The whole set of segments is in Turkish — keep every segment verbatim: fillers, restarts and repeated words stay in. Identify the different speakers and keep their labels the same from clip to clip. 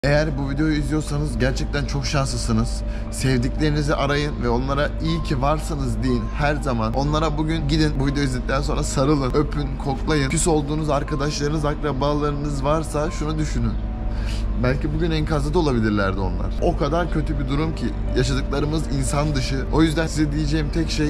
Speaker 1: Eğer bu videoyu izliyorsanız gerçekten çok şanslısınız. Sevdiklerinizi arayın ve onlara iyi ki varsınız deyin her zaman. Onlara bugün gidin, bu videoyu izledikten sonra sarılın, öpün, koklayın. Küs olduğunuz arkadaşlarınız, akrabalarınız varsa şunu düşünün. Belki bugün enkazda da olabilirlerdi onlar. O kadar kötü bir durum ki yaşadıklarımız insan dışı. O yüzden size diyeceğim tek şey,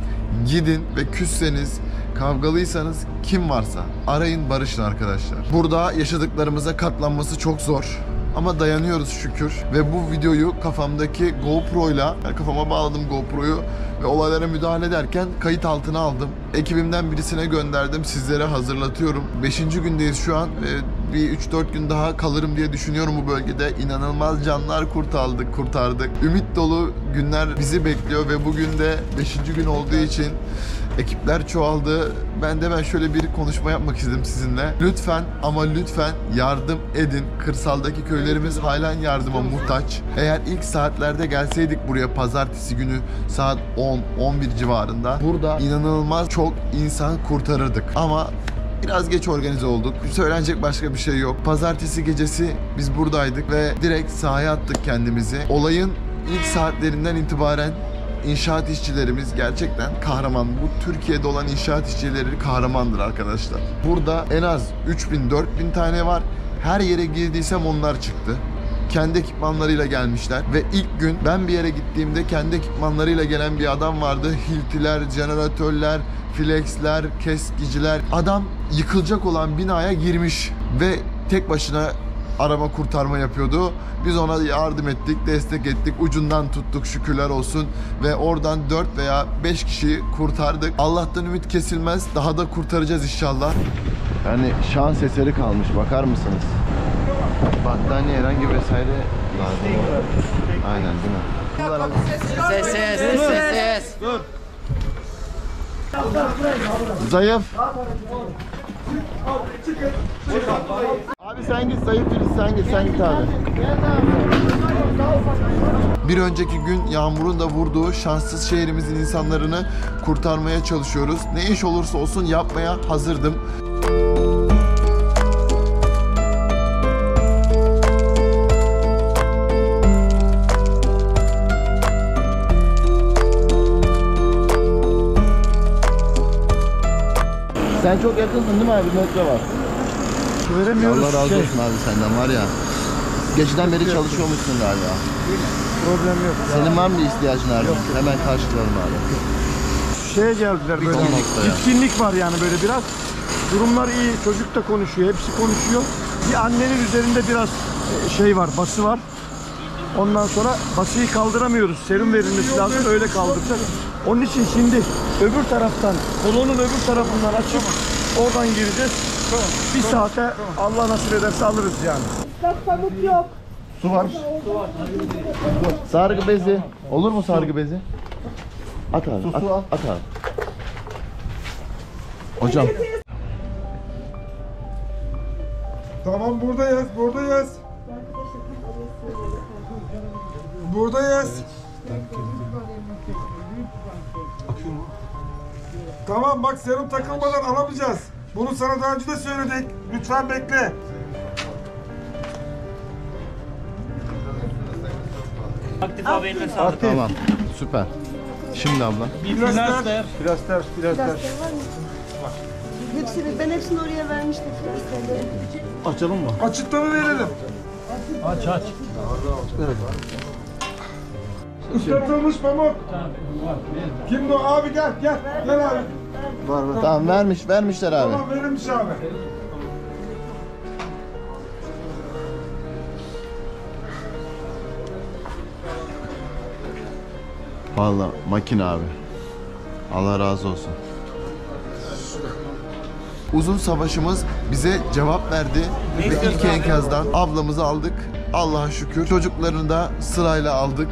Speaker 1: gidin ve küsseniz, kavgalıysanız kim varsa arayın, barışın arkadaşlar. Burada yaşadıklarımıza katlanması çok zor. Ama dayanıyoruz şükür. Ve bu videoyu kafamdaki GoPro'yla, yani kafama bağladım GoPro'yu ve olaylara müdahale ederken kayıt altına aldım. Ekibimden birisine gönderdim, sizlere hazırlatıyorum. Beşinci gündeyiz şu an. Ee, bir üç dört gün daha kalırım diye düşünüyorum bu bölgede. İnanılmaz canlar kurtardık, kurtardık. Ümit dolu günler bizi bekliyor ve bugün de beşinci gün olduğu için ekipler çoğaldı. Ben de ben şöyle bir konuşma yapmak istedim sizinle. Lütfen ama lütfen yardım edin. Kırsaldaki köylerimiz halen yardıma muhtaç. Eğer ilk saatlerde gelseydik buraya pazartesi günü saat on on bir civarında, burada inanılmaz çok insan kurtarırdık. Ama biraz geç organize olduk. Söylenecek başka bir şey yok. Pazartesi gecesi biz buradaydık ve direkt sahaya attık kendimizi. Olayın ilk saatlerinden itibaren İnşaat işçilerimiz gerçekten kahraman. Bu Türkiye'de olan inşaat işçileri kahramandır arkadaşlar. Burada en az üç bin dört bin tane var. Her yere girdiysem onlar çıktı. Kendi ekipmanlarıyla gelmişler ve ilk gün ben bir yere gittiğimde kendi ekipmanlarıyla gelen bir adam vardı. Hiltiler, jeneratörler, flexler, keskiciler. Adam yıkılacak olan binaya girmiş ve tek başına arama kurtarma yapıyordu. Biz ona yardım ettik, destek ettik, ucundan tuttuk şükürler olsun ve oradan dört veya beş kişiyi kurtardık. Allah'tan ümit kesilmez, daha da kurtaracağız inşallah. Yani şans eseri kalmış, bakar mısınız? Battaniye herhangi vesaire lazım. Aynen değil mi?
Speaker 2: Ses ses ses ses ses.
Speaker 1: Dur. Zayıf. Abi sen git, zayıf birisi, sen git, sen git abi. Bir önceki gün yağmurun da vurduğu şanssız şehrimizin insanlarını kurtarmaya çalışıyoruz. Ne iş olursa olsun yapmaya hazırdım. Sen çok yakınsın değil mi abi? Metre var.
Speaker 3: Veremiyoruz.
Speaker 1: Allah razı
Speaker 3: şey.
Speaker 1: olsun abi senden var ya. Geceden beri çalışıyormuşsun galiba.
Speaker 3: Problem yok.
Speaker 1: Senin var mı bir ihtiyacın abi? Yok. Hemen karşılarım abi.
Speaker 3: Şeye geldiler böyle. Bitkinlik var yani böyle biraz. Durumlar iyi. Çocuk da konuşuyor. Hepsi konuşuyor. Bir annenin üzerinde biraz şey var. Bası var. Ondan sonra basıyı kaldıramıyoruz. Serum verilmesi lazım. Öyle kaldıracak. Onun için şimdi öbür taraftan, kolonun öbür tarafından açıp oradan gireceğiz. Tamam. Bir tamam. saate tamam. Allah nasip ederse alırız yani.
Speaker 4: Pamuk yok.
Speaker 1: Su var. Su var. Sargı bezi. Olur mu sargı bezi? At abi. Su, at, su al. At abi. Hocam.
Speaker 5: Tamam buradayız, buradayız. Buradayız. Tamam bak serum takılmadan alamayacağız. Bunu sana daha önce de söyledik. Lütfen bekle.
Speaker 2: Aktif abi eline sağlık.
Speaker 1: Tamam. Süper. Şimdi abla.
Speaker 5: Biraz ters.
Speaker 3: Biraz ters, biraz ters.
Speaker 4: Hepsini, ben hepsini oraya vermiştim.
Speaker 3: Açalım mı?
Speaker 5: Açıktanı verelim.
Speaker 3: Aç aç.
Speaker 5: Islatılmış pamuk. Kimdi o? Abi gel, gel. Gel abi.
Speaker 1: Var var. Tamam vermiş, vermişler abi.
Speaker 5: Tamam verilmiş abi.
Speaker 1: Vallahi makine abi. Allah razı olsun. Uzun savaşımız bize cevap verdi ve ilk enkazdan ablamızı aldık. Allah'a şükür. Çocuklarını da sırayla aldık.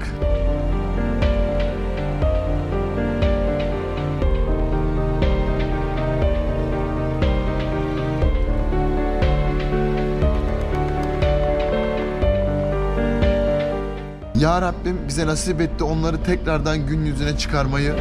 Speaker 1: Ya Rabbim bize nasip etti onları tekrardan gün yüzüne çıkarmayı.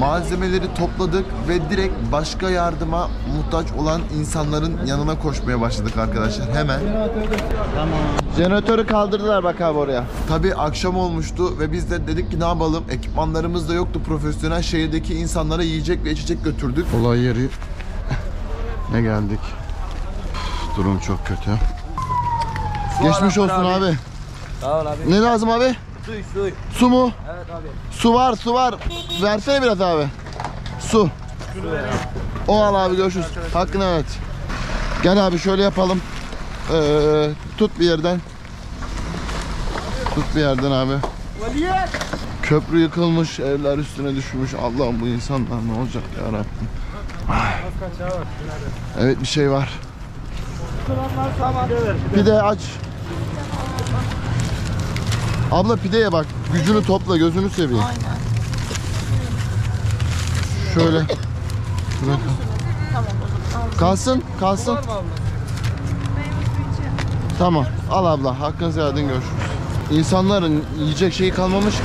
Speaker 1: malzemeleri topladık ve direkt başka yardıma muhtaç olan insanların yanına koşmaya başladık arkadaşlar hemen.
Speaker 2: Tamam.
Speaker 1: Jeneratörü kaldırdılar bak abi oraya. Tabii akşam olmuştu ve biz de dedik ki ne yapalım? Ekipmanlarımız da yoktu profesyonel. Şehirdeki insanlara yiyecek ve içecek götürdük. Olay yeri ne geldik? Durum çok kötü. Geçmiş olsun abi. abi.
Speaker 2: Sağ ol abi.
Speaker 1: Ne lazım abi?
Speaker 2: Su, su.
Speaker 1: Su mu?
Speaker 2: Evet abi.
Speaker 1: Su var, su var. Versene biraz abi. Su. O al abi, görüşürüz. Hakkını evet. Gel abi şöyle yapalım. Ee, tut bir yerden. Tut bir yerden abi. Köprü yıkılmış, evler üstüne düşmüş. Allah'ım bu insanlar ne olacak ya Rabbim. Evet bir şey var. Pide aç. Abla pideye bak. Gücünü topla, gözünü seveyim. Şöyle. Şuraya kal. Kalsın, kalsın. Tamam. Al abla. Hakkınızı helal edin, görüşürüz. İnsanların yiyecek şeyi kalmamış ki.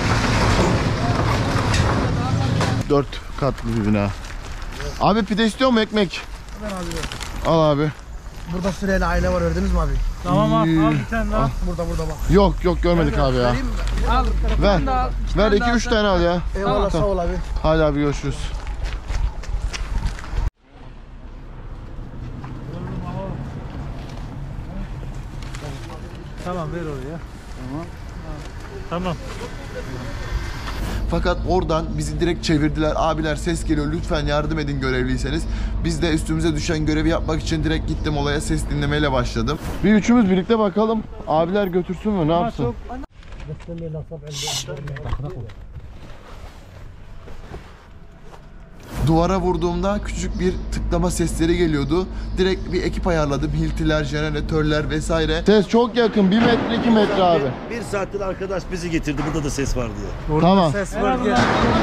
Speaker 1: Dört katlı bir bina. Abi pide istiyor mu, ekmek? Al abi.
Speaker 6: Burada Suriyeli aile var, gördünüz mü abi?
Speaker 5: Tamam abi, al bir tane daha.
Speaker 6: Burada burada bak.
Speaker 1: Yok yok görmedik abi ya.
Speaker 6: Al.
Speaker 1: Ver. Ver iki üç tane al ya.
Speaker 6: Eyvallah, sağ ol abi.
Speaker 1: Hadi abi görüşürüz.
Speaker 5: Tamam ver oraya. Tamam. Tamam.
Speaker 1: Fakat oradan bizi direkt çevirdiler. Abiler ses geliyor, lütfen yardım edin görevliyseniz. Biz de üstümüze düşen görevi yapmak için direkt gittim olaya, ses dinlemeyle başladım. Bir üçümüz birlikte bakalım. Abiler götürsün mü, ne yapsın? Duvara vurduğumda küçük bir tıklama sesleri geliyordu. Direkt bir ekip ayarladım. Hiltiler, jeneratörler vesaire. Ses çok yakın. bir metre iki metre abi.
Speaker 7: Bir saattir arkadaş bizi getirdi. Burada da ses var diye.
Speaker 1: Tamam.
Speaker 5: Ses var gel.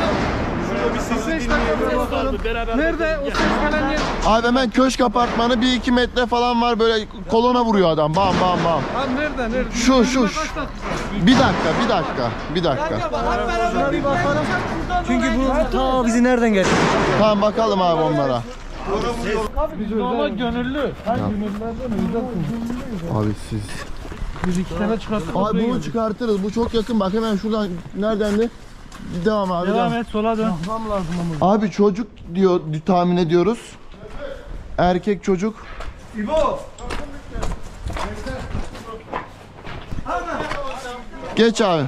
Speaker 5: Nerede o ses gelen yer?
Speaker 1: Abi hemen köşk apartmanı bir iki metre falan var, böyle kolona vuruyor adam. Bam bam bam.
Speaker 5: Abi nerede nerede?
Speaker 1: Şu şu şu. Bir dakika bir dakika bir dakika.
Speaker 6: Çünkü bu ta bizi nereden geldi?
Speaker 1: Tamam bakalım abi onlara.
Speaker 5: Ama gönüllü. Ha gönüllülerden
Speaker 1: Abi siz.
Speaker 5: Biz iki tane çıkarttık.
Speaker 1: Abi bunu çıkartırız. Bu çok yakın. Bak hemen şuradan, neredendi? Devam abi.
Speaker 5: Devam
Speaker 1: Devam.
Speaker 5: et, sola dön.
Speaker 1: Abi çocuk diyor, tahmin ediyoruz. Erkek çocuk.
Speaker 5: İbo.
Speaker 1: Geç abi.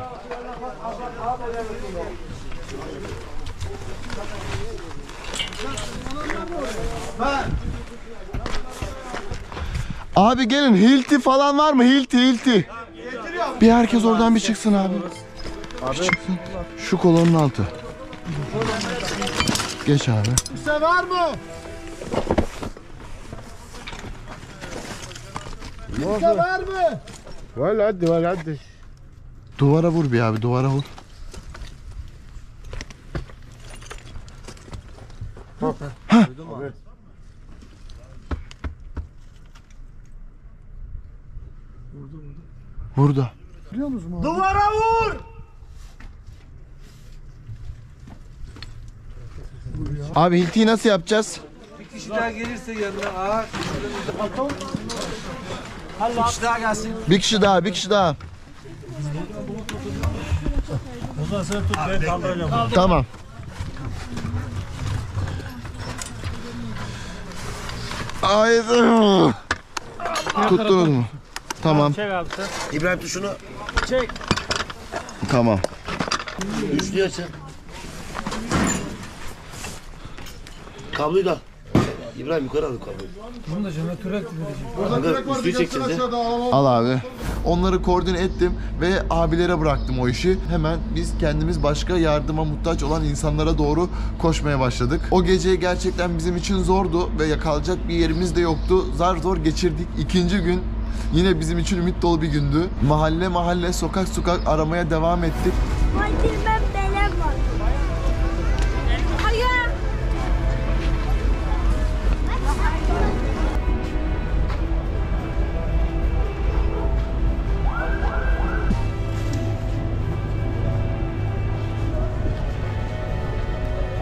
Speaker 1: Abi gelin, Hilti falan var mı? Hilti, Hilti. Bir herkes oradan bir çıksın abi. Bir çıksın. Şu kolonun altı. Geç abi.
Speaker 3: Kimse var mı? Kimse var mı?
Speaker 1: Var hadi, var hadi. Duvara vur bir abi, duvara vur. Hah. Burada.
Speaker 3: Duvara vur!
Speaker 1: Abi Hilti'yi nasıl yapacağız?
Speaker 6: Bir kişi daha gelirse yanına ağır. Bir kişi daha gelsin.
Speaker 1: Bir kişi daha, bir kişi daha.
Speaker 5: Ozan sen tut, ben kaldıracağım.
Speaker 1: Tamam. Haydi. Tuttunuz mu? Tamam.
Speaker 5: Çek abi sen.
Speaker 7: İbrahim tuşunu
Speaker 5: Çek.
Speaker 1: Tamam.
Speaker 7: üçlüye açın. Kabloyu da al. İbrahim yukarı al kabloyu.
Speaker 6: Bunu da jeneratöre
Speaker 7: Kanka üstüyü çekeceğiz ya.
Speaker 1: Al abi. Onları koordine ettim ve abilere bıraktım o işi. Hemen biz kendimiz başka yardıma muhtaç olan insanlara doğru koşmaya başladık. O gece gerçekten bizim için zordu ve yakalacak bir yerimiz de yoktu. Zar zor geçirdik. İkinci gün yine bizim için ümit dolu bir gündü. Mahalle mahalle, sokak sokak aramaya devam ettik.
Speaker 4: Vay bilmem neler var. Hayır.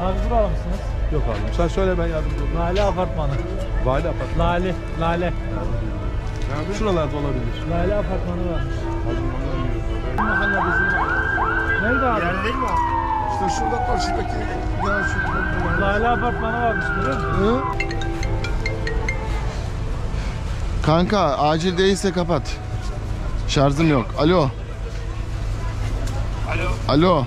Speaker 6: Abi buralı mısınız?
Speaker 8: Yok abi. Sen söyle ben yardımcı olayım.
Speaker 6: Lale apartmanı.
Speaker 8: Vali apartmanı.
Speaker 6: Lale, Lale.
Speaker 8: Şuralarda olabilir.
Speaker 6: Lale apartmanı varmış. Mahalle bizim. Nerede abi?
Speaker 3: Yer değil mi o?
Speaker 5: İşte şurada karşıdaki ya şu
Speaker 6: Lale apartmanı varmış biliyor musun?
Speaker 1: Kanka acil değilse kapat. Şarjım yok. Alo. Alo. Alo.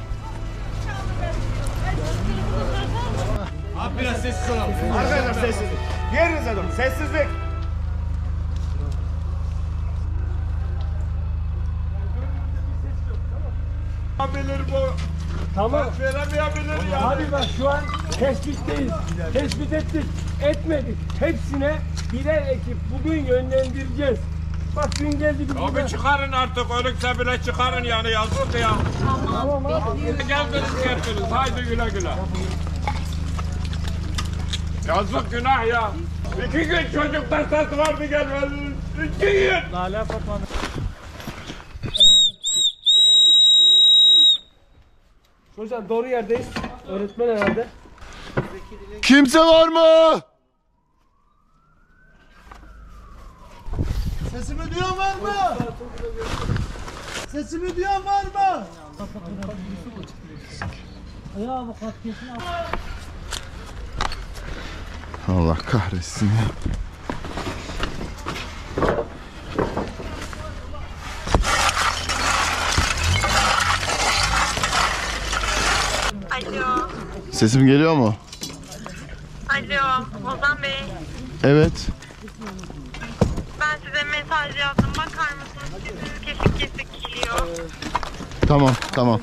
Speaker 3: Abi biraz sessiz olalım. Arkadaşlar sessizlik. Yerinize durun. Sessizlik.
Speaker 5: Abileri bu.
Speaker 6: Tamam.
Speaker 5: Veremeyebilir ya.
Speaker 6: Abi bak şu an tespitteyiz. Tespit ettik, etmedik. Hepsine birer ekip bugün yönlendireceğiz. Bak dün geldi bir burada.
Speaker 5: Abi çıkarın artık, ölükse bile çıkarın yani, yazık ya.
Speaker 6: Tamam abi.
Speaker 5: Geldiniz geldiniz, haydi güle güle. Yazık, günah ya. İki gün çocuktan ses vardı gelmediniz. İki gün.
Speaker 6: Lale apartmanı. Hocam doğru yerdeyiz. Öğretmen herhalde.
Speaker 1: Kimse var mı?
Speaker 3: Sesimi duyan var mı? Sesimi duyan var mı?
Speaker 1: Allah kahretsin ya.
Speaker 4: Alo.
Speaker 1: Sesim geliyor mu?
Speaker 4: Alo. Ozan Bey.
Speaker 1: Evet.
Speaker 4: Ben size mesaj yazdım. Bakar mısınız? Sesiniz kesik kesik geliyor.
Speaker 1: Tamam, tamam.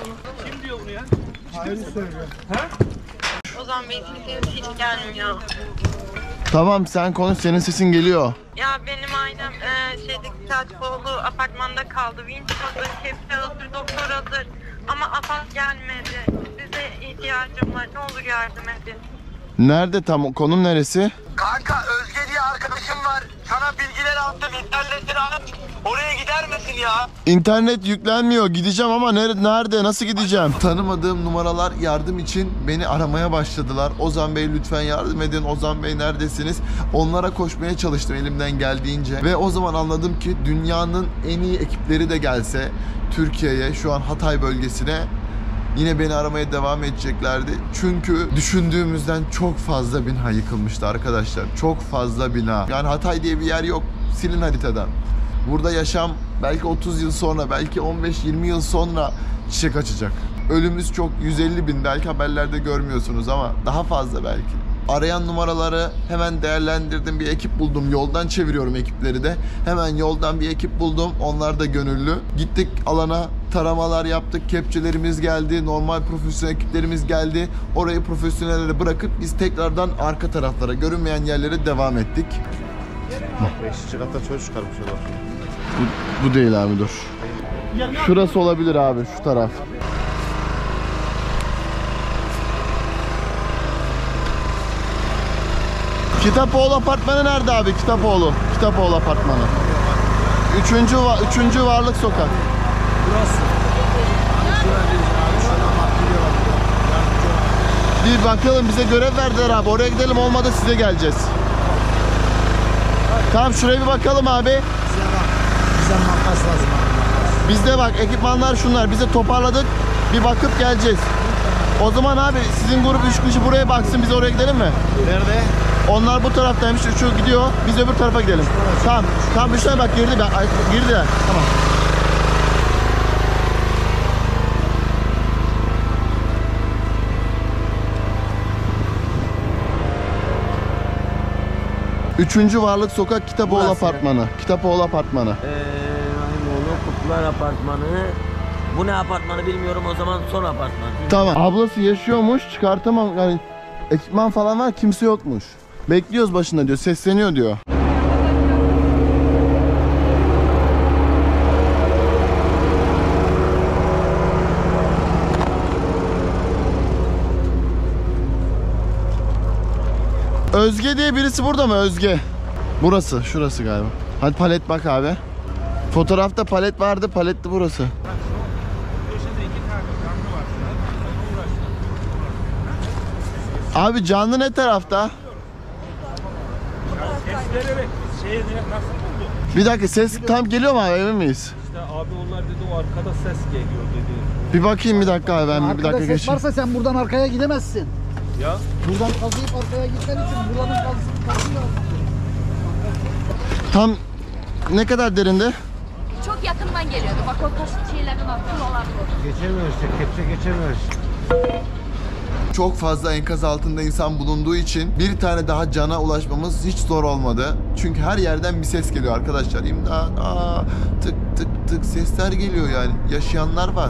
Speaker 4: Ozan Bey sesiniz hiç gelmiyor.
Speaker 1: Tamam sen konuş, senin sesin geliyor.
Speaker 4: Ya benim ailem e, şeydeki Selçukoğlu apartmanda kaldı. Vinç hazır, hepsi hazır, doktor hazır. Ama afat gelmedi. Size ihtiyacım var. Ne olur yardım edin.
Speaker 1: Nerede tam, konum neresi?
Speaker 7: Kanka Özge diye arkadaşım var. Sana bilgiler attım. İnternetini alıp oraya gider misin ya?
Speaker 1: İnternet yüklenmiyor. Gideceğim ama nerede, nerede, nasıl gideceğim? Tanımadığım numaralar yardım için beni aramaya başladılar. Ozan Bey lütfen yardım edin. Ozan Bey neredesiniz? Onlara koşmaya çalıştım elimden geldiğince. Ve o zaman anladım ki dünyanın en iyi ekipleri de gelse Türkiye'ye, şu an Hatay bölgesine, yine beni aramaya devam edeceklerdi. Çünkü düşündüğümüzden çok fazla bina yıkılmıştı arkadaşlar. Çok fazla bina. Yani Hatay diye bir yer yok. Silin haritadan. Burada yaşam belki otuz yıl sonra, belki on beş yirmi yıl sonra çiçek açacak. Ölümümüz çok, yüz elli bin, belki haberlerde görmüyorsunuz ama daha fazla belki. Arayan numaraları hemen değerlendirdim, bir ekip buldum. Yoldan çeviriyorum ekipleri de. Hemen yoldan bir ekip buldum. Onlar da gönüllü. Gittik alana, taramalar yaptık. Kepçelerimiz geldi. Normal profesyonel ekiplerimiz geldi. Orayı profesyonellere bırakıp biz tekrardan arka taraflara, görünmeyen yerlere devam ettik.
Speaker 7: Beşinci katta çocuk çıkarmış o.
Speaker 1: Bu, bu değil abi, dur. Şurası olabilir abi, şu taraf. Kitapoğlu apartmanı nerede abi? Kitapoğlu. Kitapoğlu apartmanı. Üçüncü, va üçüncü varlık sokak.
Speaker 6: Burası.
Speaker 1: Bir bakalım, bize görev verdiler abi. Oraya gidelim, olmadı size geleceğiz. Tamam, şuraya bir bakalım abi.
Speaker 3: Bize makas lazım abi.
Speaker 1: Bizde bak ekipmanlar şunlar. Bize toparladık. Bir bakıp geleceğiz. O zaman abi sizin grup üç kişi buraya baksın, biz oraya gidelim mi?
Speaker 3: Nerede?
Speaker 1: Onlar bu taraftaymış, şu gidiyor. Biz öbür tarafa gidelim. Tamam. Tamam, üçüne bak, girdi ben. Ay, girdiler. Tamam. Üçüncü varlık sokak, Kitapoğlu
Speaker 2: Burası.
Speaker 1: apartmanı. Kitapoğlu apartmanı.
Speaker 2: Eee Rahimoğlu Kutlular Apartmanı. Bu ne apartmanı bilmiyorum, o zaman son apartman.
Speaker 1: Tamam. Ablası yaşıyormuş, çıkartamam yani, ekipman falan var, kimse yokmuş. Bekliyoruz başında diyor, sesleniyor diyor. Özge diye birisi burada mı? Özge. Burası, şurası galiba. Hadi palet bak abi. Fotoğrafta palet vardı, paletli burası. Abi canlı ne tarafta?
Speaker 6: Sesleri şey nasıl buldu?
Speaker 1: Bir dakika ses tam geliyor mu abi, emin miyiz?
Speaker 6: İşte abi onlar dedi o arkada ses geliyor dedi.
Speaker 1: Bir bakayım bir dakika abi, ben bir
Speaker 9: Arkada
Speaker 1: dakika
Speaker 9: ses
Speaker 1: geçeyim.
Speaker 9: varsa sen buradan arkaya gidemezsin.
Speaker 6: Ya
Speaker 9: Buradan kazıyıp arkaya gitmen için buranın kazısı kazıyor.
Speaker 1: Tam ne kadar derinde?
Speaker 10: Çok yakından geliyordu. Bak o taş şeylerin altında olan bu.
Speaker 3: Geçemiyoruz, kepçe geçemiyoruz.
Speaker 1: Çok fazla enkaz altında insan bulunduğu için bir tane daha cana ulaşmamız hiç zor olmadı. Çünkü her yerden bir ses geliyor arkadaşlar. İmdat, aa, tık tık tık sesler geliyor yani. Yaşayanlar var.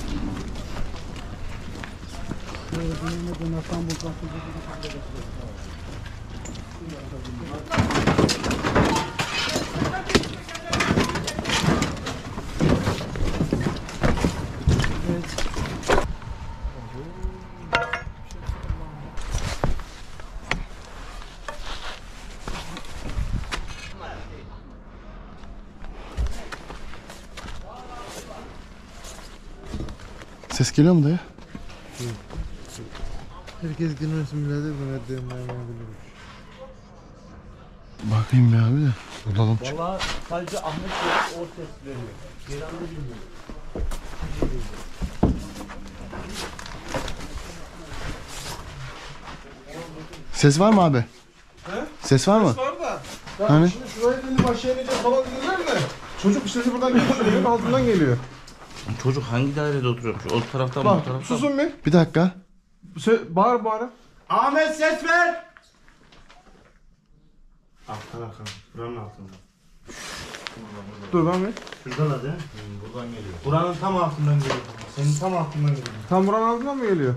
Speaker 1: Ses geliyor mu dayı?
Speaker 3: Herkes girmesin birader, ben edeyim ben
Speaker 1: Bakayım bir abi de. Bulalım.
Speaker 2: Valla sadece Ahmet Bey o ses veriyor. Bir anda bilmiyorum.
Speaker 1: Ses var mı abi?
Speaker 5: He?
Speaker 1: Ses var mı?
Speaker 5: Var da. Ya
Speaker 1: Hani?
Speaker 5: şimdi şuraya dedim aşağı ineceğiz falan dediler de. Çocuk işte buradan geliyor, altından geliyor.
Speaker 2: Çocuk hangi dairede oturuyormuş? O taraftan mı
Speaker 5: Bak
Speaker 2: bu taraftan?
Speaker 5: susun bir.
Speaker 1: Bir dakika.
Speaker 5: Sö bağır bağır.
Speaker 7: Ahmet ses ver.
Speaker 5: Alttan arkana. Buranın altında. Dur ben bir.
Speaker 7: Şuradan hadi. Buradan geliyor. Buranın tam altından geliyor. Senin tam altından geliyor.
Speaker 5: Tam buranın altından mı geliyor?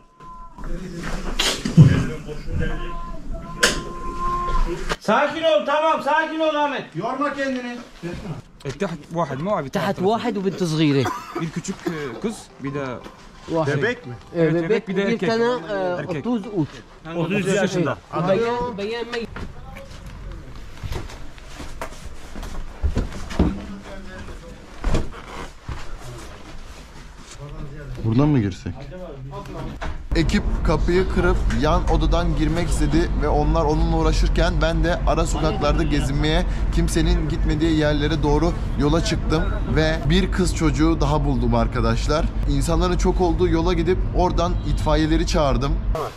Speaker 7: Sakin ol, tamam sakin ol Ahmet. Yorma kendini.
Speaker 11: تحت واحد مو عم
Speaker 9: تحت واحد وبنت صغيرة.
Speaker 11: bir küçük kız bir de
Speaker 9: واحد.
Speaker 5: Bebek mi?
Speaker 11: Evet,
Speaker 9: bebek
Speaker 11: bebek bir de
Speaker 9: bir
Speaker 11: erkek.
Speaker 9: tane
Speaker 11: Erkek.
Speaker 9: otuz üç.
Speaker 7: otuz üç yaşında.
Speaker 9: Beyan, beyan mey-
Speaker 1: Buradan mı girsek? Ekip kapıyı kırıp yan odadan girmek istedi ve onlar onunla uğraşırken ben de ara sokaklarda gezinmeye, kimsenin gitmediği yerlere doğru yola çıktım ve bir kız çocuğu daha buldum arkadaşlar. İnsanların çok olduğu yola gidip oradan itfaiyeleri çağırdım.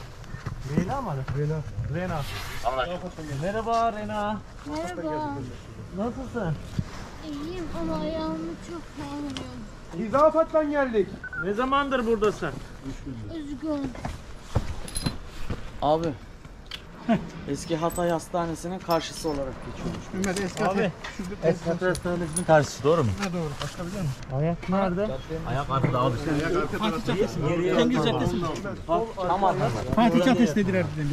Speaker 7: Merhaba Rena.
Speaker 10: Merhaba.
Speaker 7: Nasılsın?
Speaker 10: İyiyim ama ayağımı çok ağrıyor.
Speaker 5: Biz daha Fat'tan geldik.
Speaker 7: Ne zamandır buradasın?
Speaker 10: Üzgün.
Speaker 9: Abi. Eski Hatay Hastanesi'nin karşısı olarak geçiyor.
Speaker 7: Abi. Eski hastanesinin karşısı doğru mu? Ne doğru. Başka biliyor musun? Ayak nerede? Ayak arkada abi.
Speaker 9: Cengiz Caddesi. Tamam.
Speaker 11: Fatih Caddesi dediler dedim.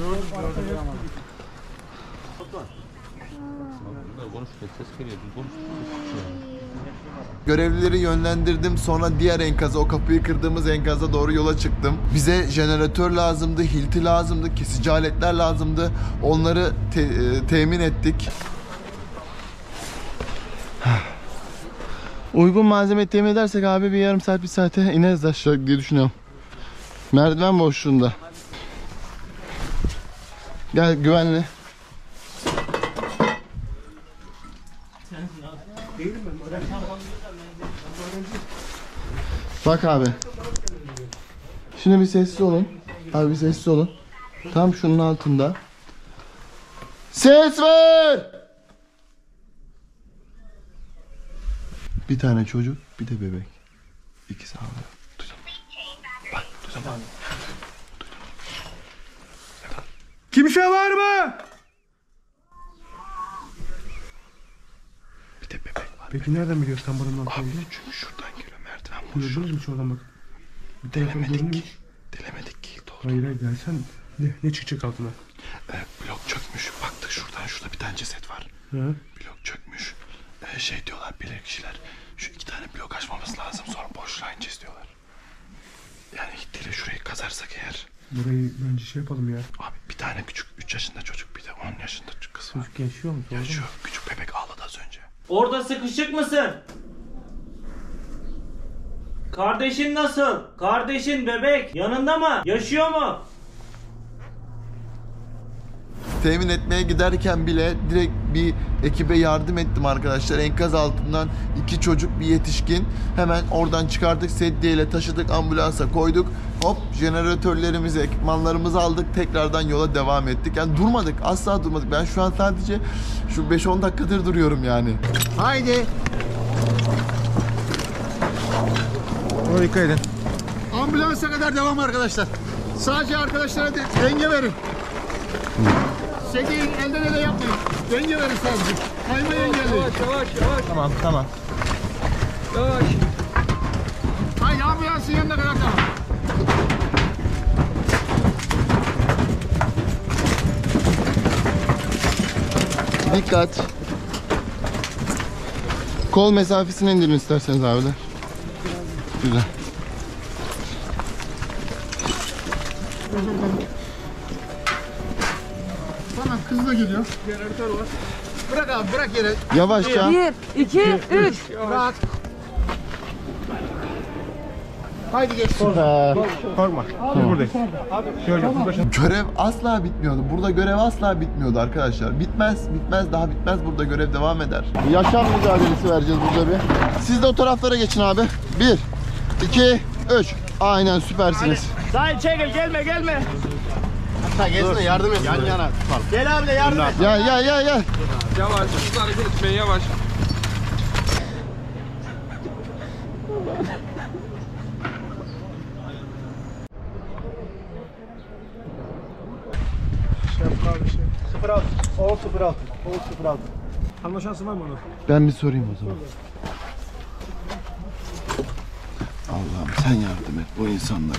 Speaker 1: Görevlileri yönlendirdim. Sonra diğer enkaza, o kapıyı kırdığımız enkaza doğru yola çıktım. Bize jeneratör lazımdı, hilti lazımdı, kesici aletler lazımdı. Onları te- e, temin ettik. Uygun malzeme temin edersek abi bir yarım saat, bir saate ineriz aşağı diye düşünüyorum. Merdiven boşluğunda. Gel güvenli. Bak abi. Şimdi bir sessiz olun. Abi bir sessiz olun. Tam şunun altında. Ses ver! Bir tane çocuk, bir de bebek. İkisi ağlıyor. Duydun mu? Bak, duydun mu?
Speaker 5: Kimse var mı?
Speaker 1: Bir de bebek var.
Speaker 5: Peki nereden biliyorsun sen buranın altında?
Speaker 1: Abi çünkü şuradan geliyor, merdiven boş.
Speaker 5: Gördünüz mü şuradan bak.
Speaker 1: Delemedik. Delemedik ki oldu.
Speaker 5: Hayır hayır gel sen ne, ne çıkacak altına?
Speaker 1: Ee, blok çökmüş. Baktık şuradan, şurada bir tane ceset var.
Speaker 5: Hı?
Speaker 1: Blok çökmüş. Ee, şey diyorlar bilir kişiler. Şu iki tane blok açmamız lazım, sonra boşluğa ineceğiz diyorlar. Yani hittiyle şurayı kazarsak eğer.
Speaker 5: Burayı bence şey yapalım ya.
Speaker 1: Abi bir tane küçük üç yaşında çocuk, bir de on yaşında kız var.
Speaker 5: Çocuk yaşıyor mu?
Speaker 1: Yaşıyor. Küçük bebek ağladı az önce.
Speaker 7: Orada sıkışık mısın? Kardeşin nasıl? Kardeşin bebek yanında mı? Yaşıyor mu?
Speaker 1: temin etmeye giderken bile direkt bir ekibe yardım ettim arkadaşlar. Enkaz altından iki çocuk, bir yetişkin. Hemen oradan çıkardık, sedyeyle taşıdık, ambulansa koyduk. Hop, jeneratörlerimizi, ekipmanlarımızı aldık. Tekrardan yola devam ettik. Yani durmadık, asla durmadık. Ben şu an sadece şu beş on dakikadır duruyorum yani.
Speaker 9: Haydi.
Speaker 8: Ona dikkat edin.
Speaker 9: Ambulansa kadar devam arkadaşlar. Sadece arkadaşlara denge verin. Sedyeyi elden ele yapmayın. Denge verin sadece. Kaymayı engelleyin.
Speaker 6: Yavaş yavaş yavaş.
Speaker 8: Tamam tamam.
Speaker 6: Yavaş.
Speaker 9: Haydi ambulansın yanına kadar devam.
Speaker 1: Dikkat. Kol mesafesini indirin isterseniz abiler. Güzel.
Speaker 9: Tamam, kız da geliyor. Jeneratör var. Bırak abi, bırak yere.
Speaker 1: Yavaşça.
Speaker 12: Bir, iki, üç.
Speaker 9: Rahat. Haydi geç.
Speaker 1: Süper.
Speaker 8: Korkma. Biz buradayız. Şöyle başına.
Speaker 1: Görev asla bitmiyordu. Burada görev asla bitmiyordu arkadaşlar. Bitmez, bitmez, daha bitmez. Burada görev devam eder. Yaşam mücadelesi vereceğiz burada bir. Siz de o taraflara geçin abi. Bir, iki, üç. Aynen, süpersiniz.
Speaker 6: Dayı çekil, gelme gelme.
Speaker 9: Hatta geçsene, yardım et. Yan yana tutalım. Gel abi de yardım et.
Speaker 1: Gel gel gel gel.
Speaker 6: Yavaş, hızlı hareket etmeyin, yavaş.
Speaker 3: sıfır altı. on sıfır altı. on sıfır altı. Anla şansı var mı onu?
Speaker 1: Ben bir sorayım o zaman. Allah'ım sen yardım et bu insanlara.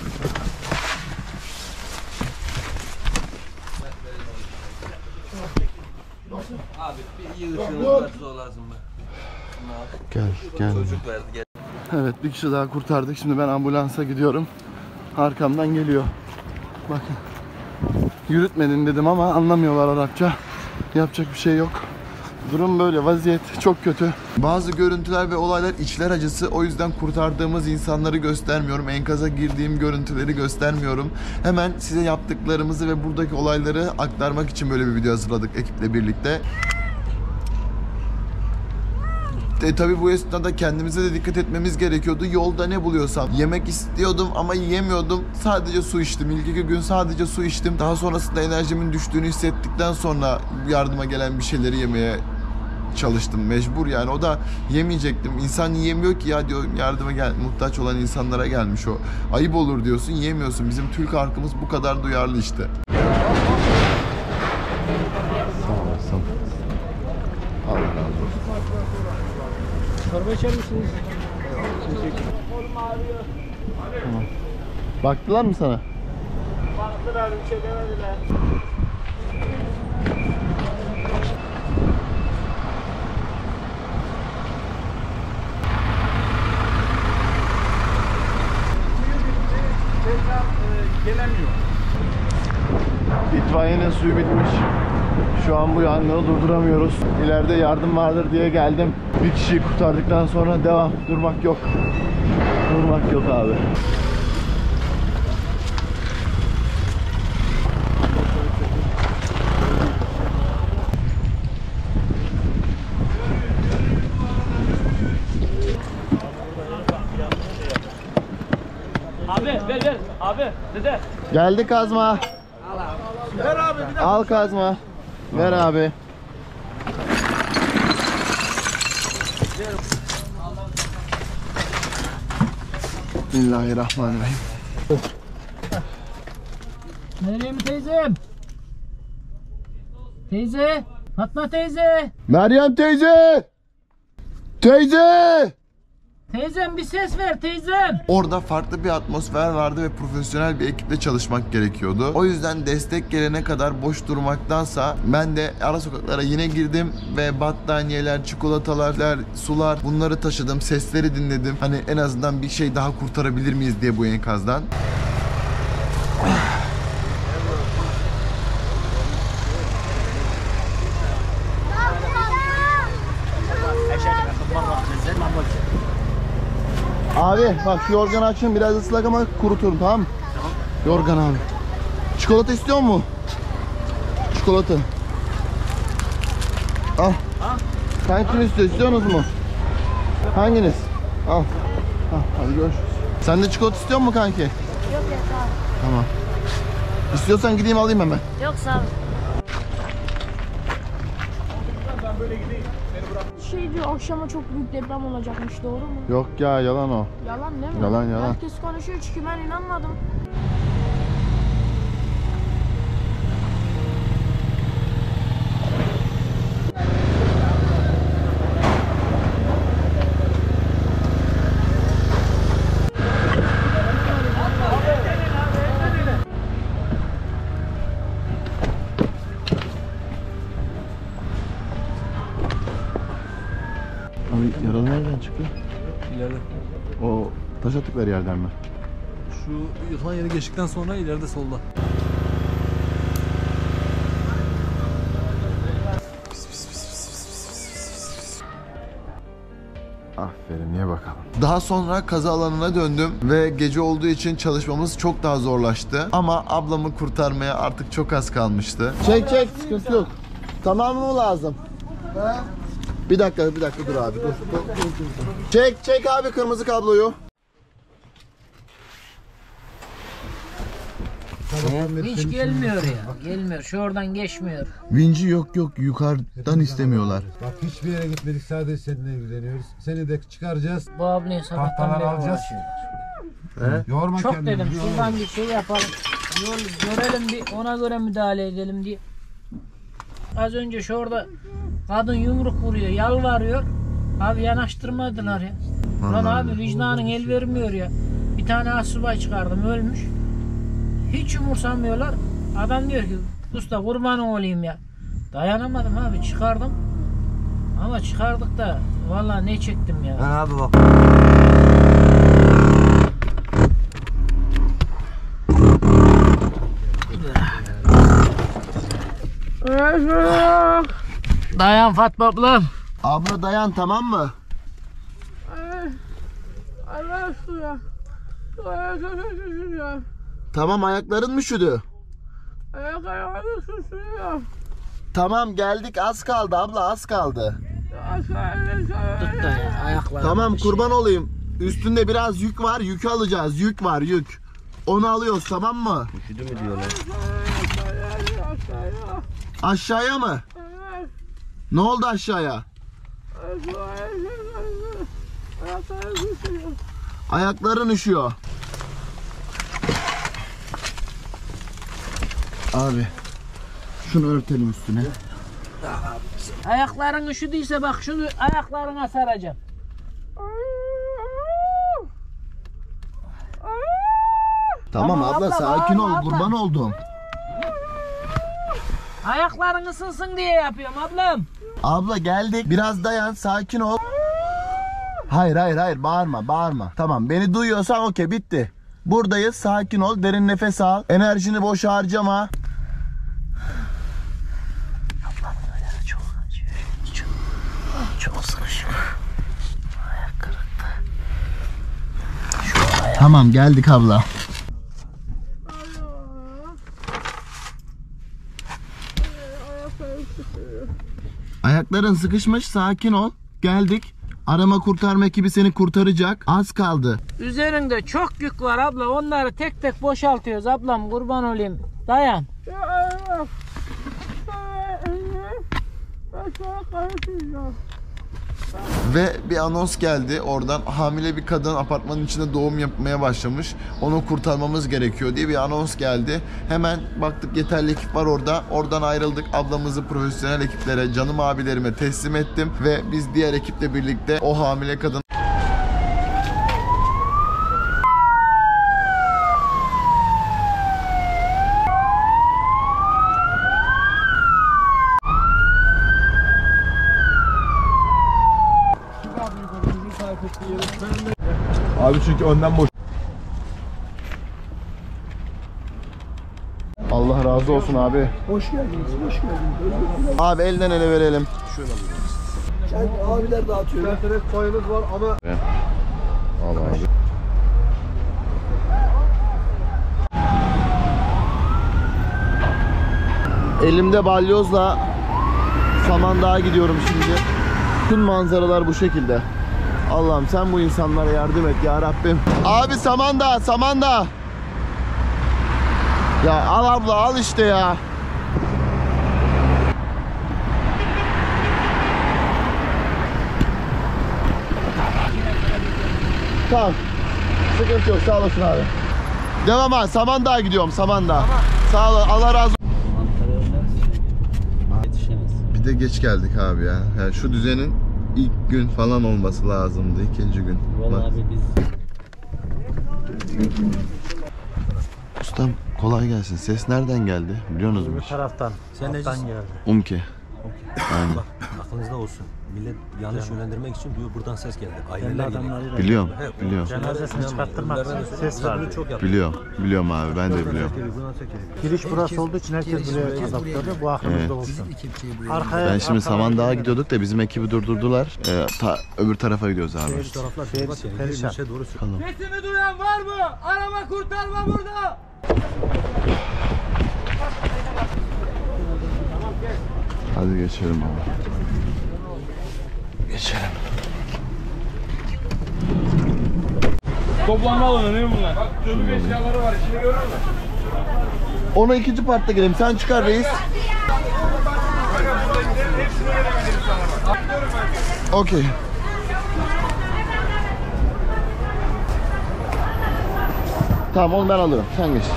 Speaker 2: Abi bir iyi ışığınız varsa o lazım mı?
Speaker 1: Gel gel.
Speaker 2: Çocuk verdi gel.
Speaker 1: Evet, bir kişi daha kurtardık. Şimdi ben ambulansa gidiyorum. Arkamdan geliyor. Bakın. Yürütmedin dedim ama anlamıyorlar Arapça. Yapacak bir şey yok. Durum böyle, vaziyet çok kötü. Bazı görüntüler ve olaylar içler acısı. O yüzden kurtardığımız insanları göstermiyorum. Enkaza girdiğim görüntüleri göstermiyorum. Hemen size yaptıklarımızı ve buradaki olayları aktarmak için böyle bir video hazırladık ekiple birlikte. E, tabii bu esnada kendimize de dikkat etmemiz gerekiyordu. Yolda ne buluyorsam yemek istiyordum ama yiyemiyordum. Sadece su içtim. İlk iki gün sadece su içtim. Daha sonrasında enerjimin düştüğünü hissettikten sonra yardıma gelen bir şeyleri yemeye çalıştım. Mecbur yani. O da yemeyecektim. İnsan yiyemiyor ki ya, diyorum yardıma gel, muhtaç olan insanlara gelmiş o. Ayıp olur diyorsun, yiyemiyorsun. Bizim Türk halkımız bu kadar duyarlı işte. Sağ olasın. Allah razı olsun.
Speaker 6: Çorba içer misiniz?
Speaker 1: Tamam. Baktılar mı sana?
Speaker 6: Baktılar, bir şey demediler. Gelemiyor.
Speaker 1: İtfaiyenin suyu bitmiş. Şu an bu yangını durduramıyoruz. İleride yardım vardır diye geldim. Bir kişiyi kurtardıktan sonra devam. Durmak yok. Durmak yok abi.
Speaker 6: Abi ver ver. Abi dede.
Speaker 1: Geldi kazma.
Speaker 6: Ver abi bir
Speaker 1: Al kazma. Ver abi. Bismillahirrahmanirrahim.
Speaker 12: Meryem teyzem. Teyze. Fatma teyze.
Speaker 1: Meryem teyze. Teyze.
Speaker 12: Teyzem bir ses ver teyzem.
Speaker 1: Orada farklı bir atmosfer vardı ve profesyonel bir ekiple çalışmak gerekiyordu. O yüzden destek gelene kadar boş durmaktansa ben de ara sokaklara yine girdim ve battaniyeler, çikolatalar, sular, bunları taşıdım. Sesleri dinledim. Hani en azından bir şey daha kurtarabilir miyiz diye bu enkazdan. Abi bak şu yorganı açın, biraz ıslak ama kuruturum, tamam mı? Yorgan abi. Çikolata istiyor mu? Çikolata. Hangisini istiyor? İstiyorsunuz mu? Hanginiz? Al. Al. Hadi görüşürüz. Sen de çikolata istiyor musun kanki?
Speaker 10: Yok ya sağ ol.
Speaker 1: Tamam. İstiyorsan gideyim alayım hemen.
Speaker 10: Yok sağ ol.
Speaker 13: Şey diyor akşama çok büyük deprem olacakmış, doğru mu?
Speaker 1: Yok ya, yalan o.
Speaker 13: Yalan değil mi?
Speaker 1: Yalan, yalan.
Speaker 13: Herkes konuşuyor çünkü ben inanmadım.
Speaker 1: Abi yaralı nereden çıktı?
Speaker 14: İleride.
Speaker 1: O taş attıkları yerden mi?
Speaker 14: Şu yıkılan yeri geçtikten sonra ileride solda.
Speaker 1: Aferin, niye bakalım. Daha sonra kaza alanına döndüm ve gece olduğu için çalışmamız çok daha zorlaştı. Ama ablamı kurtarmaya artık çok az kalmıştı. Çek çek, sıkıntı yok. Tamam mı lazım? He? Bir dakika, bir dakika dur abi. Dur, dur, dur, dur. Çek çek abi kırmızı kabloyu.
Speaker 12: Hiç gelmiyor ya. Gelmiyor. Şu oradan geçmiyor.
Speaker 1: Vinci yok yok, yukarıdan istemiyorlar.
Speaker 15: Bak hiçbir yere gitmedik, sadece seninle ilgileniyoruz. Seni de çıkaracağız.
Speaker 12: Bu ablayı sabahtan beri
Speaker 15: alacağız.
Speaker 12: uğraşıyorlar.
Speaker 15: He? Yorma
Speaker 12: Çok
Speaker 15: kendini.
Speaker 12: dedim şuradan bir şey yapalım. Yol görelim bir, ona göre müdahale edelim diye. Az önce şu orada kadın yumruk vuruyor, yalvarıyor. Abi yanaştırmadılar ya. Lan abi vicdanın el vermiyor ya. Bir tane asubay çıkardım, ölmüş. Hiç umursamıyorlar. Adam diyor ki usta kurban olayım ya. Dayanamadım abi, çıkardım. Ama çıkardık da vallahi ne çektim ya.
Speaker 2: Ben abi bak.
Speaker 12: Dayan Fatma ablam.
Speaker 1: Abla dayan, tamam mı?
Speaker 13: Allah aşkına. Allah
Speaker 1: Tamam, ayakların mı üşüdü?
Speaker 13: Ayaklarım üşüyor.
Speaker 1: Tamam geldik, az kaldı abla, az kaldı.
Speaker 12: Tut da ya ayaklar.
Speaker 1: Tamam kurban olayım. Üstünde biraz yük var, yükü alacağız. Yük var, yük. Onu alıyoruz, tamam mı?
Speaker 2: Üşüdü mü diyorlar?
Speaker 1: Aşağıya mı? Ne oldu aşağıya? Ayakların üşüyor. Abi şunu örtelim üstüne.
Speaker 12: Ayakların üşüdüyse bak şunu ayaklarına saracağım.
Speaker 1: Tamam,
Speaker 12: Tamam
Speaker 1: abla,
Speaker 12: abla,
Speaker 1: sakin
Speaker 12: bağırma
Speaker 1: ol,
Speaker 12: abla.
Speaker 1: kurban oldum.
Speaker 12: Ayakların ısınsın diye yapıyorum ablam.
Speaker 1: Abla geldik, biraz dayan, sakin ol. Hayır hayır hayır, bağırma bağırma. Tamam, beni duyuyorsan okey, bitti. Buradayız, sakin ol, derin nefes al. Enerjini boş harcama.
Speaker 12: Çok acıyor. Çok, çok sıkışık. Ayak kırıktı. Şu ayak.
Speaker 1: Tamam, geldik abla. Ayakların sıkışmış, sakin ol. Geldik. Arama kurtarma ekibi seni kurtaracak. Az kaldı.
Speaker 12: Üzerinde çok yük var abla. Onları tek tek boşaltıyoruz ablam. Kurban olayım. Dayan.
Speaker 1: Ve bir anons geldi oradan. Hamile bir kadın apartmanın içinde doğum yapmaya başlamış. Onu kurtarmamız gerekiyor diye bir anons geldi. Hemen baktık yeterli ekip var orada. Oradan ayrıldık. Ablamızı profesyonel ekiplere, canım abilerime teslim ettim. Ve biz diğer ekiple birlikte o hamile kadın
Speaker 8: Abi çünkü önden boş.
Speaker 1: Allah razı olsun abi.
Speaker 3: Hoş geldiniz, hoş geldiniz.
Speaker 1: Abi elden ele verelim.
Speaker 3: Şöyle alayım. Abiler dağıtıyor. İnternet payınız var ama...
Speaker 1: Al abi. Elimde balyozla Samandağ'a gidiyorum şimdi. Bütün manzaralar bu şekilde. Allah'ım sen bu insanlara yardım et ya Rabbim. Abi Samandağ, Samandağ. Ya al abla al işte ya. Tamam. Sıkıntı yok, sağ olasın abi. Devam abi, Samandağ'a gidiyorum, Samandağ. Sağ ol, Allah razı olsun. Bir de geç geldik abi ya. Yani şu düzenin ilk gün falan olması lazımdı, ikinci gün.
Speaker 2: Vallahi abi biz...
Speaker 1: Ustam kolay gelsin. Ses nereden geldi? Biliyorsunuz mu?
Speaker 16: Bu taraftan.
Speaker 2: Sen
Speaker 16: alttan
Speaker 2: necisin?
Speaker 16: geldi.
Speaker 1: Umke. Aynen.
Speaker 17: Bak aklınızda olsun. Millet yanlış yönlendirmek için diyor buradan ses geldi. Aileler
Speaker 16: adamları
Speaker 17: geliyor.
Speaker 16: da-
Speaker 1: Biliyorum,
Speaker 17: He,
Speaker 1: biliyorum.
Speaker 16: Cenazesini çıkarttırmak için ses
Speaker 17: Bunu
Speaker 16: vardı.
Speaker 17: çok yapıyor.
Speaker 1: Biliyorum, biliyorum abi, ben de biliyorum.
Speaker 16: Giriş burası olduğu için herkes buraya adapte oluyor. Bu aklımızda
Speaker 1: Evet.
Speaker 16: olsun. Arkaya,
Speaker 1: Ben şimdi Samandağ'a gidiyorduk da bizim ekibi durdurdular. Ee, ta, öbür tarafa gidiyoruz abi.
Speaker 17: Bu taraflar
Speaker 16: Şey,
Speaker 17: bak yani
Speaker 16: perişan.
Speaker 17: bir şey doğru söylüyor.
Speaker 1: Bakalım.
Speaker 6: Sesimi duyan var mı? Arama kurtarma burada.
Speaker 1: Hadi geçelim abi. Geçelim.
Speaker 6: Toplanma alanı ne bunlar? Bak çözüm eşyaları var. İçini görür mü?
Speaker 1: Ona ikinci partta gidelim. Sen çıkar reis. Okey. Tamam onu ben alırım. Sen geç.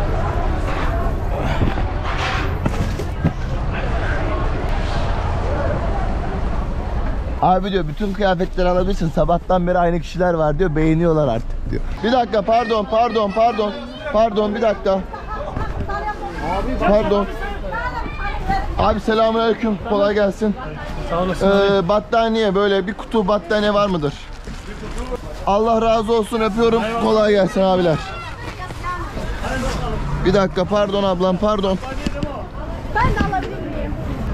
Speaker 1: Abi diyor bütün kıyafetleri alabilirsin. Sabahtan beri aynı kişiler var diyor. Beğeniyorlar artık diyor. Bir dakika pardon pardon pardon. Pardon bir dakika. Pardon. Abi selamünaleyküm. Kolay gelsin.
Speaker 16: Sağ olasın.
Speaker 1: Ee, battaniye böyle bir kutu battaniye var mıdır? Allah razı olsun öpüyorum. Kolay gelsin abiler. Bir dakika pardon ablam pardon.
Speaker 13: Ben de alabilir miyim?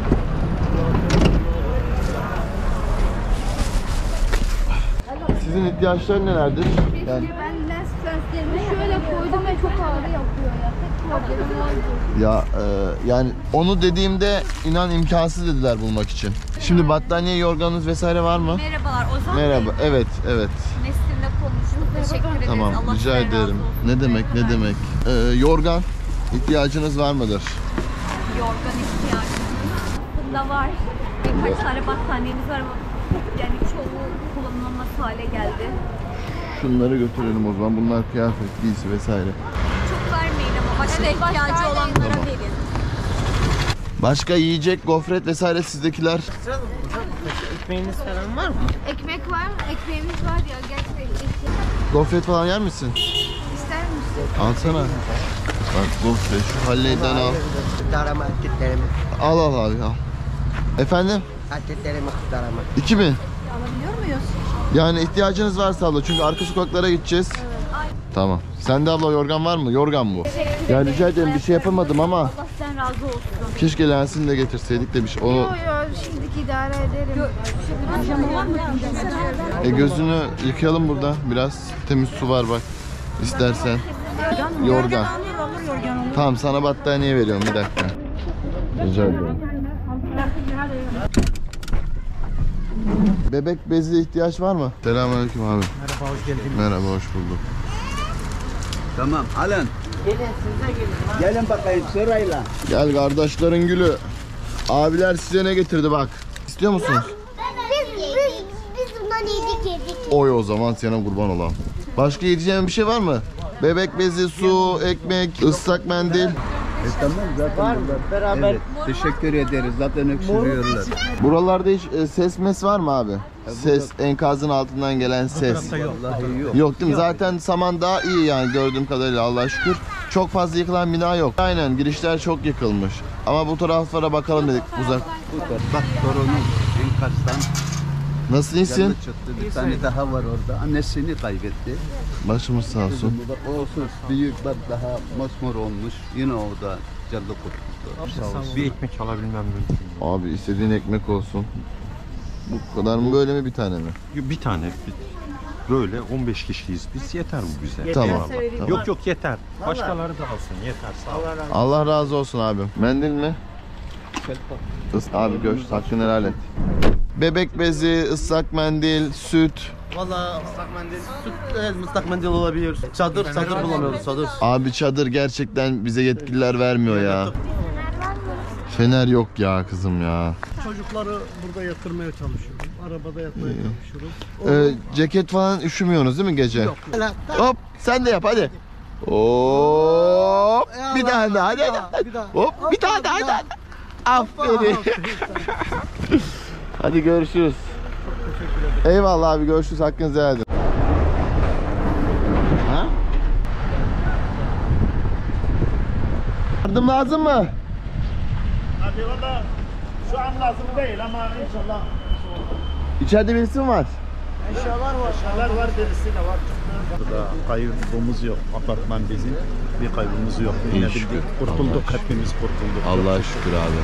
Speaker 1: Sizin ihtiyaçlar nelerdir? Yani
Speaker 13: Ben lens lenslerimi şöyle koydum ve çok ağrı yapıyor ya. Tek problemim oydu.
Speaker 1: ya e, yani onu dediğimde inan imkansız dediler bulmak için. Şimdi battaniye, yorganınız vesaire var mı?
Speaker 10: Merhabalar Ozan
Speaker 1: Merhaba.
Speaker 10: Bey.
Speaker 1: Evet, evet.
Speaker 10: Nesrin'le konuştuk. Teşekkür ederiz.
Speaker 1: Tamam,
Speaker 10: Allah
Speaker 1: rica
Speaker 10: sizden razı
Speaker 1: ederim.
Speaker 10: olsun.
Speaker 1: Ne demek, ne demek? Ee, yorgan ihtiyacınız var mıdır?
Speaker 10: Yorgan ihtiyacımız da var. Birkaç tane battaniyemiz var ama yani çoğu kullanılmaz hale geldi.
Speaker 1: Şunları götürelim o zaman. Bunlar kıyafet, giysi vesaire.
Speaker 10: Çok vermeyin ama başka ihtiyacı olanlara verin.
Speaker 1: Başka yiyecek, gofret vesaire sizdekiler.
Speaker 12: Ekmeğiniz falan var mı?
Speaker 13: Ekmek var mı? Ekmeğimiz var ya. Gerçekten.
Speaker 1: Gofret falan yer misin?
Speaker 13: İster misin?
Speaker 1: Alsana. Bak gofret şu halleyden al.
Speaker 18: Kurtarama ettiklerimi.
Speaker 1: Al al abi al. Efendim?
Speaker 18: Ettiklerimi kurtarama.
Speaker 1: iki bin.
Speaker 13: Alabiliyor muyuz?
Speaker 1: Yani ihtiyacınız varsa abla çünkü arka sokaklara gideceğiz. Tamam. Sende abla yorgan var mı? Yorgan bu. Ya rica ederim bir şey yapamadım ama
Speaker 10: Allah sizden razı olsun.
Speaker 1: keşke lensini de getirseydik de bir şey. Onu
Speaker 13: Yok yok şimdiki idare ederim.
Speaker 10: Pijama var mı?
Speaker 1: e, gözünü yıkayalım burada. Biraz temiz su var bak. İstersen. Yorgan. Tamam sana battaniye veriyorum bir dakika. Rica ederim. Bebek bezi ihtiyaç var mı? Selamünaleyküm abi.
Speaker 16: Merhaba, hoş geldin.
Speaker 1: Merhaba, hoş bulduk.
Speaker 18: Tamam alın. Gelin size gelin. Gelin bakayım sırayla.
Speaker 1: Gel kardeşlerin gülü. Abiler size ne getirdi bak. İstiyor musunuz?
Speaker 13: Biz, biz, biz bundan yedik yedik.
Speaker 1: Oy o zaman sana kurban olam. Başka yiyeceğim bir şey var mı? Bebek bezi, su, ekmek, ıslak mendil.
Speaker 18: E tamam zaten var mı? Beraber. Evet, teşekkür ederiz zaten öksürüyorlar.
Speaker 1: Buralarda hiç e, ses mes var mı abi? Ses, enkazın altından gelen ses.
Speaker 18: Vallahi yok.
Speaker 1: Yok değil mi? Zaten Samandağ iyi yani gördüğüm kadarıyla Allah'a şükür. Çok fazla yıkılan bina yok. Aynen girişler çok yıkılmış. Ama bu taraflara bakalım dedik uzak.
Speaker 18: Bak torunum enkazdan
Speaker 1: Nasıl iyisin?
Speaker 18: canı çıktı. Bir tane daha var orada. Annesini kaybetti.
Speaker 1: Başımız sağ olsun.
Speaker 18: O olsun büyük bak daha mosmor olmuş. Yine o da canlı kurtuldu. Sağ olsun.
Speaker 16: Bir ekmek alabilmem mümkün.
Speaker 1: Abi istediğin ekmek olsun. Bu kadar mı böyle mi bir tane mi?
Speaker 19: Bir tane. Bir, böyle on beş kişiyiz biz. Yeter bu bize.
Speaker 1: Yeter. Tamam, tamam.
Speaker 19: Yok yok yeter. Başkaları da alsın. Yeter. Sağ ol.
Speaker 1: Allah razı olsun abim. Mendil mi? Abi görüş hakkını helal et. Bebek bezi, ıslak mendil, süt.
Speaker 20: Valla ıslak mendil, süt, evet, ıslak mendil olabilir. Çadır, çadır bulamıyoruz, çadır.
Speaker 1: Abi çadır gerçekten bize yetkililer vermiyor ya. Fener yok ya kızım ya.
Speaker 3: Çocukları burada yatırmaya çalışıyorum. Arabada yatmaya çalışıyoruz.
Speaker 1: Ee, ceket falan üşümüyorsunuz değil mi gece? Yok. Hop sen de yap hadi. Hop bir tane daha hadi hadi. Hop bir tane daha hadi. Aferin. Hadi görüşürüz. Eyvallah abi, görüşürüz, hakkınızı helal edin. Ha? Yardım lazım mı?
Speaker 3: Hadi valla şu an lazım değil ama inşallah.
Speaker 1: İçeride birisi mi var?
Speaker 3: Eşyalar var. Eşyalar var, derisi de var.
Speaker 21: Burada kaybımız yok. Apartman bizim. Bir kaybımız yok.
Speaker 1: İyi şükür.
Speaker 21: Kurtulduk, hepimiz kurtulduk.
Speaker 1: Allah'a şükür abi.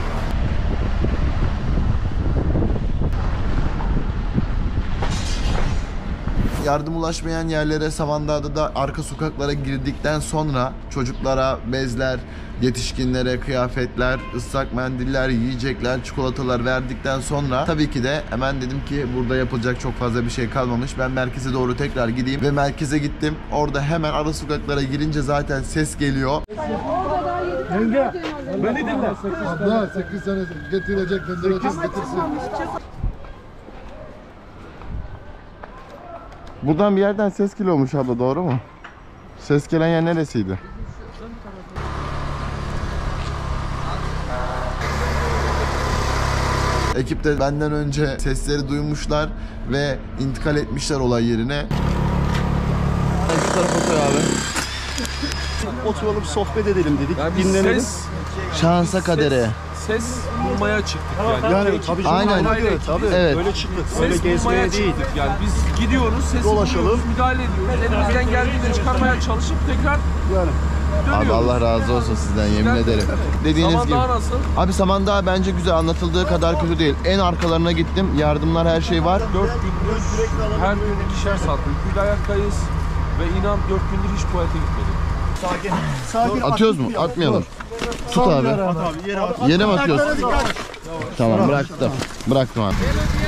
Speaker 1: Yardım ulaşmayan yerlere, Samandağ'da da arka sokaklara girdikten sonra çocuklara bezler, yetişkinlere kıyafetler, ıslak mendiller, yiyecekler, çikolatalar verdikten sonra tabii ki de hemen dedim ki burada yapılacak çok fazla bir şey kalmamış. Ben merkeze doğru tekrar gideyim ve merkeze gittim. Orada hemen ara sokaklara girince zaten ses geliyor.
Speaker 3: Yenge, beni dinle.
Speaker 9: Abla sekiz sene getirecek, gönderecek, getirsin.
Speaker 1: Buradan bir yerden ses geliyormuş abla, doğru mu? Ses gelen yer neresiydi? Ekip de benden önce sesleri duymuşlar ve intikal etmişler olay yerine. Şu tarafa koy abi.
Speaker 21: Oturalım, sohbet edelim dedik.
Speaker 14: Yani biz
Speaker 21: Dinlenelim.
Speaker 14: ses,
Speaker 1: Şansa kadere.
Speaker 14: ses bulmaya çıktık yani.
Speaker 21: Yani
Speaker 14: Yani
Speaker 21: tabii
Speaker 1: Aynen.
Speaker 21: canım, öyle, tabii.
Speaker 1: Evet.
Speaker 21: Öyle çıktık.
Speaker 14: Ses
Speaker 21: Öyle
Speaker 14: bulmaya
Speaker 21: gezmeye değil.
Speaker 14: çıktık yani. Biz gidiyoruz, sesi
Speaker 21: Dolaşalım.
Speaker 14: buluyoruz, müdahale ediyoruz. Elimizden geldiğince çıkarmaya çalışıp tekrar
Speaker 21: Yani.
Speaker 1: Abi Allah razı olsun sizden, yemin ederim. Dediğiniz gibi.
Speaker 14: Samandağ nasıl?
Speaker 1: Abi Samandağ bence güzel, anlatıldığı kadar kötü değil. En arkalarına gittim. Yardımlar, her şey var.
Speaker 14: Dört gündür her gün ikişer saat uykuyla ayaktayız. Ve inan dört gündür hiç tuvalete gitmedik.
Speaker 3: Sakin. Sakin.
Speaker 1: Atıyoruz mu? Atmayalım. Tut abi. Yere mi atıyorsun? Tamam, bıraktım. Bıraktım abi.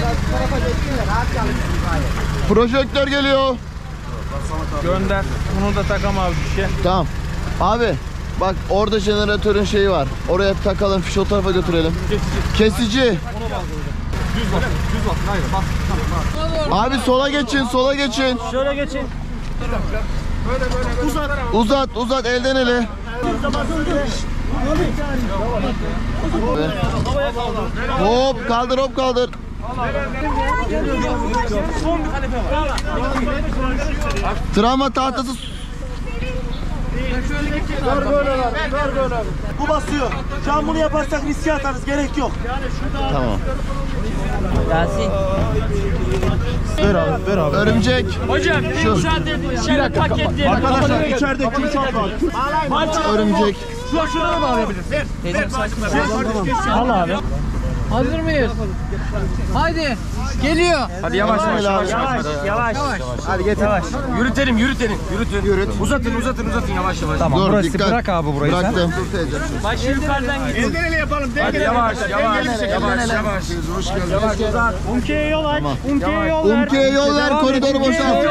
Speaker 1: Projektör geliyor.
Speaker 11: Gönder. Bunu da takam abi bir şey.
Speaker 1: Tamam. Abi bak orada jeneratörün şeyi var. Oraya takalım, fiş o tarafa götürelim. Kesici.
Speaker 14: Düz bak, düz bak. Hayır, bak.
Speaker 1: Abi sola geçin, sola geçin.
Speaker 3: Şöyle geçin.
Speaker 14: Böyle böyle.
Speaker 3: Uzat.
Speaker 1: Uzat, uzat elden ele. Hop kaldır, hop kaldır.
Speaker 6: Son bir kanepe var.
Speaker 1: Travma tahtası.
Speaker 3: Ver böyle abi, ver böyle abi. Bu basıyor. Şu an bunu yaparsak riske atarız, gerek yok.
Speaker 1: Tamam.
Speaker 12: Yasin.
Speaker 1: Ver abi, ver abi. Örümcek.
Speaker 6: Hocam
Speaker 1: Şu.
Speaker 6: müsaade edin. Şöyle paketleyelim.
Speaker 3: Arkadaşlar içeride kimsat var.
Speaker 1: Örümcek.
Speaker 6: Şu şuna da bağlayabiliriz. Ver. Ver.
Speaker 12: Al abi. Hazır mıyız? Haydi. Geliyor.
Speaker 11: Hadi yavaş yavaş yavaş.
Speaker 6: Yavaş, yavaş. Hadi getir. Yavaş. Yürütelim, yürütelim. Yürütün. Yürüt. Uzatın, uzatın, uzatın yavaş yavaş.
Speaker 11: Tamam,
Speaker 1: Dur,
Speaker 11: burası
Speaker 1: dikkat.
Speaker 11: bırak abi burayı sen.
Speaker 1: Bıraktım.
Speaker 6: Başı yukarıdan git.
Speaker 3: Elden ele yapalım,
Speaker 6: Hadi
Speaker 3: dengeli.
Speaker 6: yavaş, yavaş, yavaş, yavaş. Yavaş, uzat.
Speaker 3: Umke'ye yol aç. Umke'ye yol ver.
Speaker 1: Umke'ye yol ver, koridoru boşalt.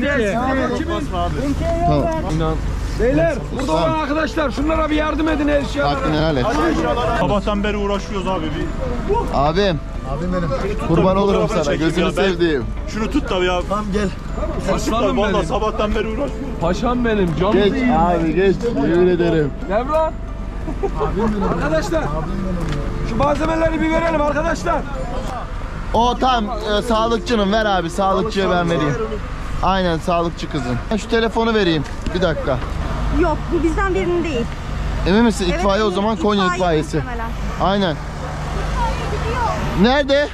Speaker 1: Tamam.
Speaker 14: İnan. Beyler, burada olan arkadaşlar şunlara bir yardım edin her şey.
Speaker 1: Hakkını helal et.
Speaker 3: Sabahtan beri uğraşıyoruz abi.
Speaker 1: Abim. Abim benim. Kurban olurum sana, gözünü sevdiğim.
Speaker 3: Şunu tut da ya. Tamam gel.
Speaker 14: Aslanım benim.
Speaker 3: Sabahtan beri uğraşıyoruz.
Speaker 14: Paşam benim, canım
Speaker 1: Geç
Speaker 14: değil.
Speaker 1: abi, geç. Yemin ederim.
Speaker 14: Devran. Arkadaşlar. Şu malzemeleri bir verelim arkadaşlar.
Speaker 1: O tam e, sağlıkçının, ver abi, sağlıkçıya ben vereyim. Aynen, sağlıkçı kızın. Ben şu telefonu vereyim. Bir dakika.
Speaker 10: Yok, bu bizden birinin değil.
Speaker 1: Emin misin?
Speaker 10: Evet,
Speaker 1: İtfaiye o zaman, Konya
Speaker 10: itfaiye
Speaker 1: itfaiyesi.
Speaker 10: muhtemelen.
Speaker 1: Aynen. Nerede?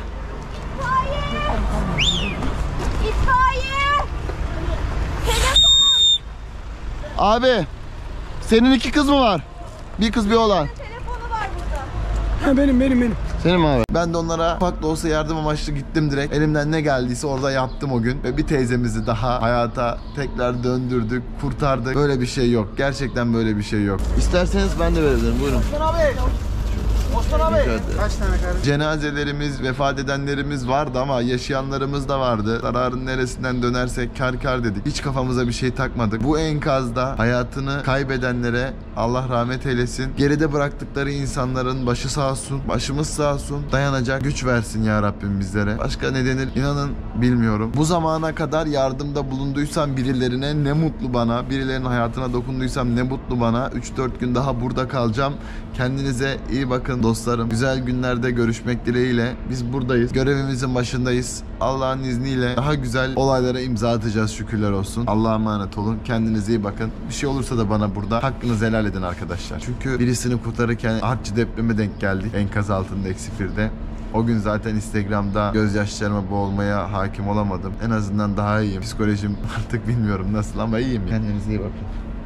Speaker 10: İtfaiye! Telefon!
Speaker 1: Abi, senin iki kız mı var? Bir kız bir oğlan.
Speaker 10: Telefonu var burada.
Speaker 6: Benim, benim, benim.
Speaker 1: Senin mi abi? Ben de onlara ufak da olsa yardım amaçlı gittim direkt. Elimden ne geldiyse orada yaptım o gün. Ve bir teyzemizi daha hayata tekrar döndürdük, kurtardık. Böyle bir şey yok. Gerçekten böyle bir şey yok. İsterseniz ben de verebilirim. Buyurun. Osman abi.
Speaker 9: Kaç tane kardeşim?
Speaker 1: Cenazelerimiz, vefat edenlerimiz vardı ama yaşayanlarımız da vardı. Zararın neresinden dönersek kar kar dedik. Hiç kafamıza bir şey takmadık. Bu enkazda hayatını kaybedenlere Allah rahmet eylesin. Geride bıraktıkları insanların başı sağ olsun, başımız sağ olsun. Dayanacak güç versin ya Rabbim bizlere. Başka ne denir inanın bilmiyorum. Bu zamana kadar yardımda bulunduysam birilerine ne mutlu bana. Birilerinin hayatına dokunduysam ne mutlu bana. üç dört gün daha burada kalacağım. Kendinize iyi bakın dostlarım. Güzel günlerde görüşmek dileğiyle. Biz buradayız. Görevimizin başındayız. Allah'ın izniyle daha güzel olaylara imza atacağız, şükürler olsun. Allah'a emanet olun. Kendinize iyi bakın. Bir şey olursa da bana burada hakkınızı helal edin arkadaşlar. Çünkü birisini kurtarırken Artçı depreme denk geldik. Enkaz altında Eksifir'de. O gün zaten Instagram'da gözyaşlarıma boğulmaya hakim olamadım. En azından daha iyiyim. Psikolojim artık bilmiyorum nasıl ama iyiyim. Kendinize iyi bakın.